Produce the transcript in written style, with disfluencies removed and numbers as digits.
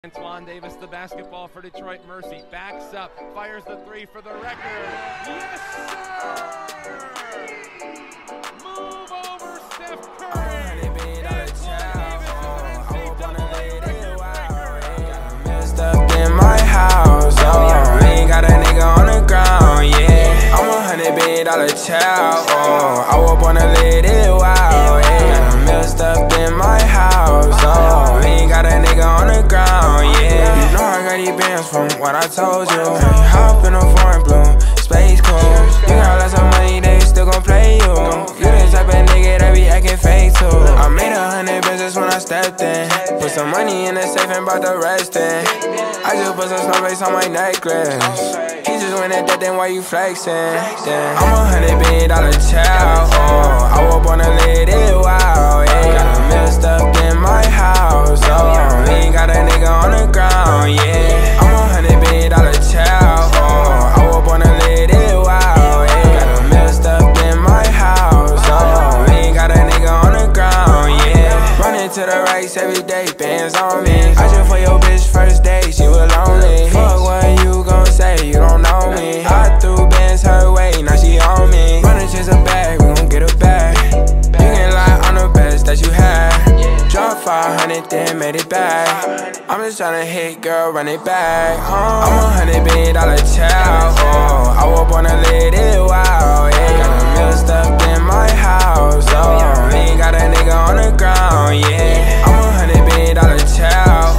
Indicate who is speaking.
Speaker 1: Antoine Davis, the basketball for Detroit Mercy, backs up, fires the three for the record. Yes, sir! Move over, Steph Curry!
Speaker 2: Stuff in my house, oh, ain't got a nigga on the ground, yeah. I'm $100 billion child, oh, I was born to live it wild, yeah. Got a million stuff in my house, oh, ain't got a nigga on the ground, yeah. You know I got these bands from what I told you. Hop in a foreign blue, space cool. You got lots of money, they still gon' play you. You the type of nigga that be acting fake too. I made 100 business when I stepped in. Put some money in the safe and brought the rest in. I just put some snowflakes on my necklace. He just went at that, then why you flexing? I'm $100 billion child, oh, I was born to live it wild, yeah. Got a million stuff in my house, oh, ain't got a nigga on the ground, yeah. I'm $100 billion child, oh, I was born to live it wild, yeah. Got a million stuff in my house, oh, ain't got a nigga on the ground, yeah. Running to the race every day, bands on me. I just for your bitch first day, she was lonely. Fuck what you gon' say, you don't know me. I threw bands her way, now she on me. Running chase a bag, we gon' get her back. You can lie, I'm the best that you had. Drop 500, then made it back. I'm just tryna hit, girl, run it back. I'm $100 billion child, oh, I was born to live it wild, yeah. Got a million stuff in my house, oh, ain't got a nigga on the ground, yeah. I'm $100 billion child.